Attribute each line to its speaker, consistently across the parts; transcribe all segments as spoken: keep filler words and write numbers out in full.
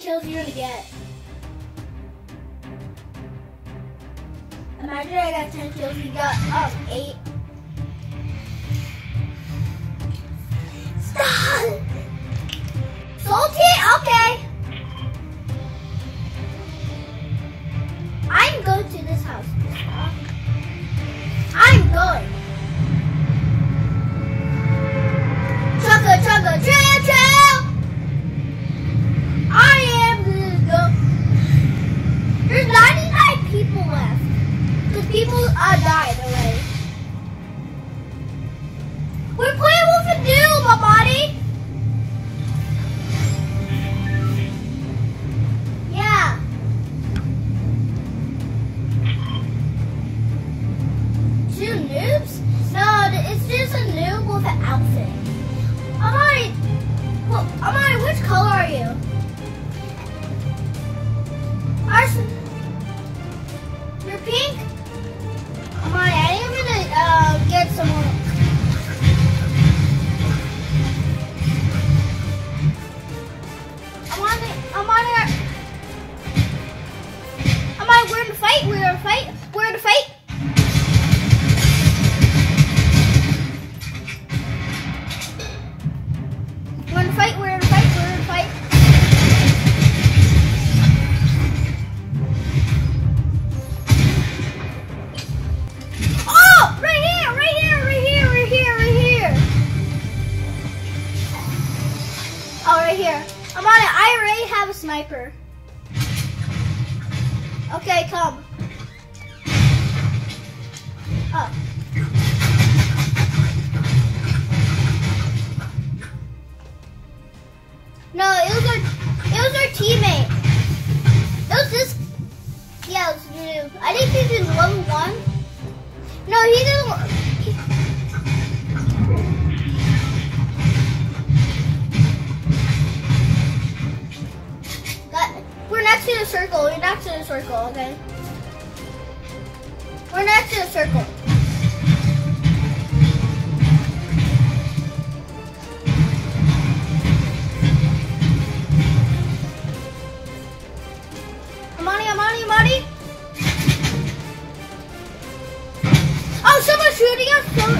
Speaker 1: kills you're gonna get? Imagine I got ten kills, you got um eight. Stop! Salty? Okay. I'm going to this house. I'm going. Chugga chugga trail trail. I am gonna go. There's ninety-nine people left. Because people uh, died already. We're playing with a noob, my body. Yeah. Two noobs? No, it's just a noob with an outfit. Amari, well, Amari, which color are you? Arson, you're pink? Amari, I think I'm gonna uh, get some more. I'm on it, I'm on it. Amari, we're in the fight, we're in the fight, we're in the fight. We're in the fight, we're in the fight, we're in the fight. Oh! Right here, right here, right here, right here, right here. Oh, right here. I'm on it. I already have a sniper. Okay, come. Oh. No, it was our, it was our teammate. It was this, yeah, it was new. I think he's in level one. No, he didn't. He, that, we're next to the circle. We're next to the circle, okay? We're next to the circle. Amani, Amani, Amani. Oh, someone's shooting us. Someone...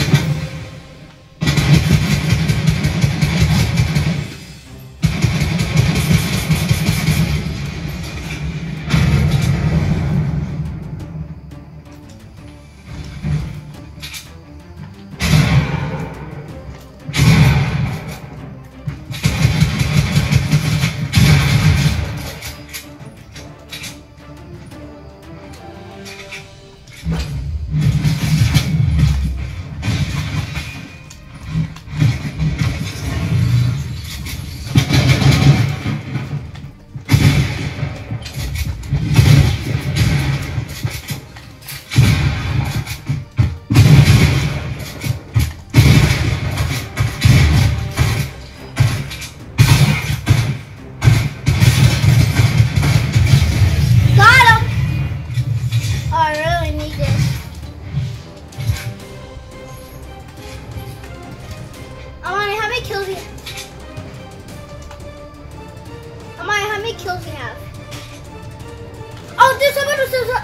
Speaker 1: Kills we have. Oh, there's someone who says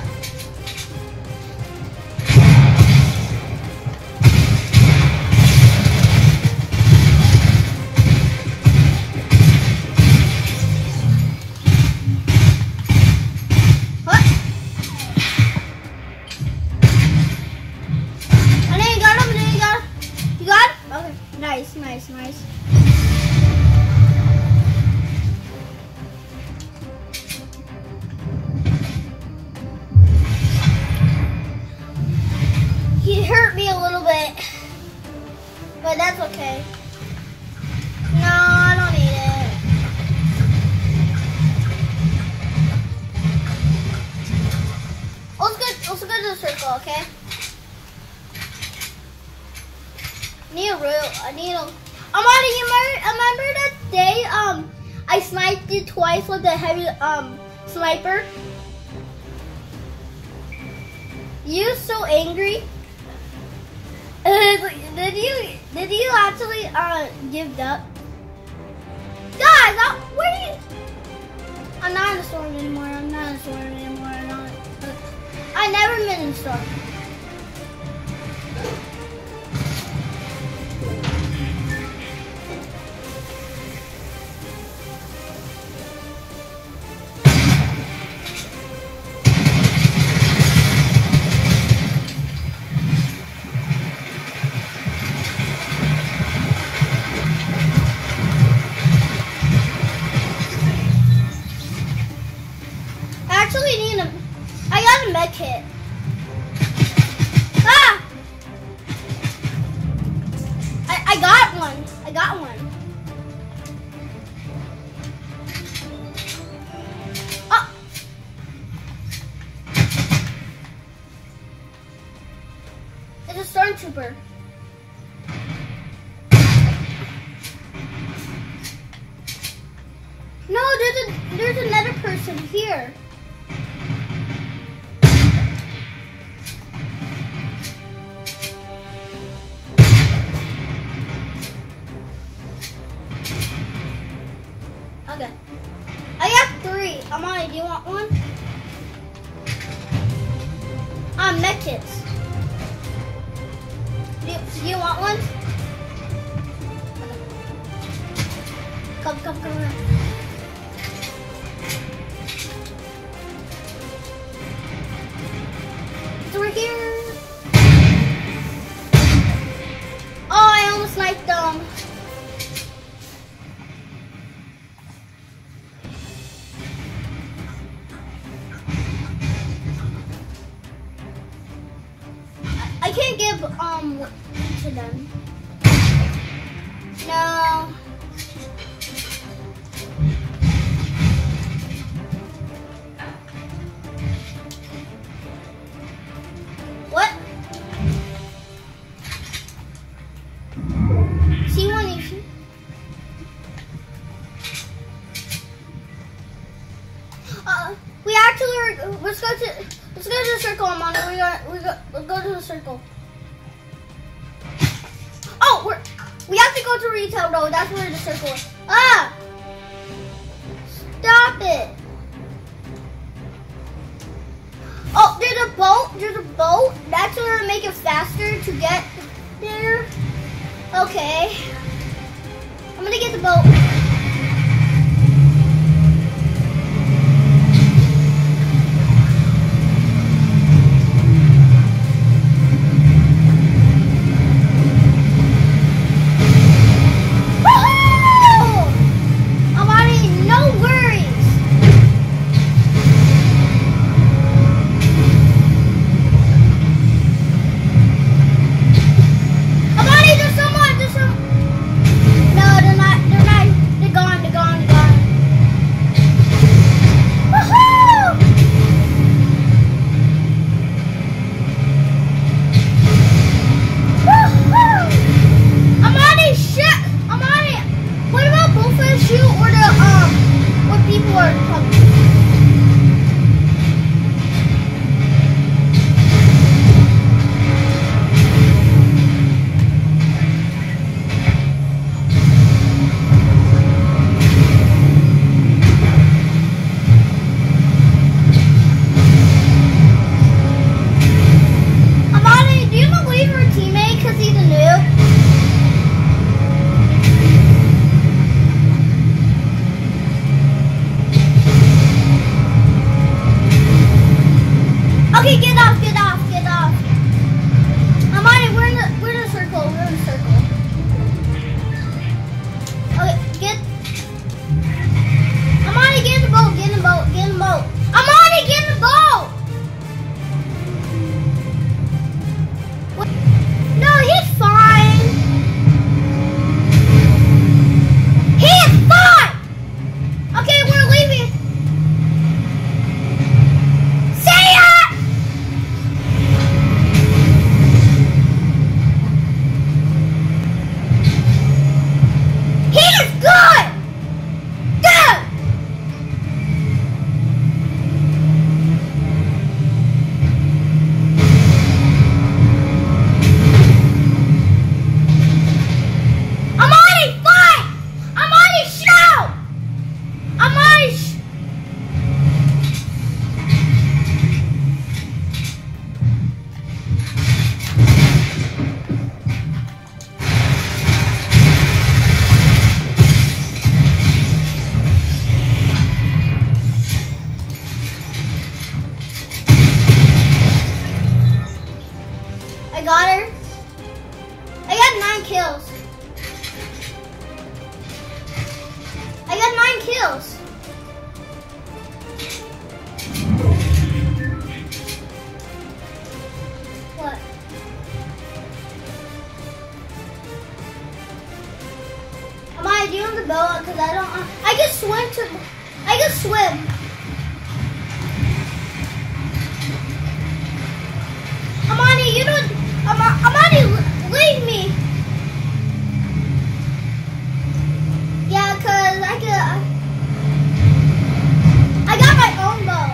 Speaker 1: what? I know you got him, I know you got him. You got him? Okay, nice, nice, nice. He hurt me a little bit, but that's okay. No, I don't need it. Let's go, let's go to the circle, okay? I need a real, I need a, I'm on it, you remember, remember that day, um, I sniped it twice with the heavy, um, sniper? You were so angry. Did you did you actually uh give up? Guys, uh, what are you I'm not in the storm anymore. I'm not in the storm anymore. I'm not. I never been in the storm. Med kit. Ah! I, I got one. I got one. Oh! It's a stormtrooper. No, there's a there's another person here. Okay. I have three. Amani, do you want one? Ah, medkits. Do you, do you want one? Okay. Come, come, come here. It's over here. Oh, I almost sniped them. I can't give um to them. No. What? See one issue. Uh, we actually are, let's go to let's go to the circle, Amanda. We got we got let's go to the circle. Oh, we're we have to go to retail though. That's where the circle is. Ah! Stop it! Oh, there's a boat. There's a boat. That's where to make it faster to get there. Okay. I'm gonna get the boat. going to. I can swim. Amani, you don't. Ama, Amani, leave me. Yeah, cause I can. I got my own boat.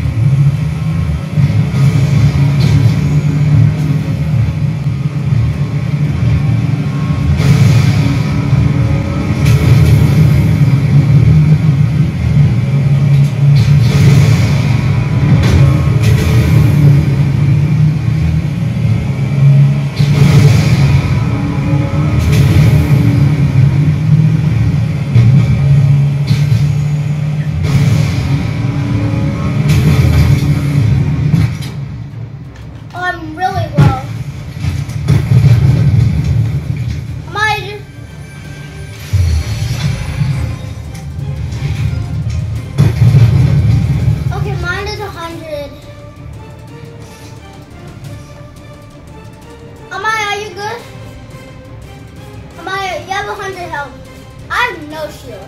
Speaker 1: I'm really low. Am I? Okay, mine is a hundred. Am I? Are you good? Am I? You have a hundred health. I have no shield.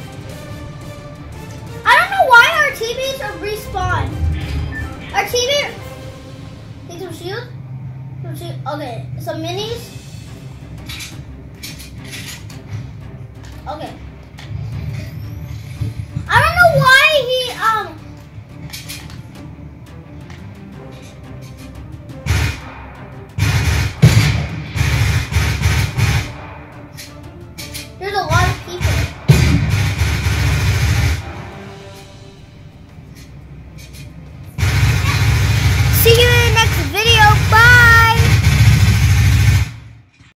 Speaker 1: I don't know why our teammates are respawn. Our teammate. Need some shield? Some shield? Okay, some minis. Okay.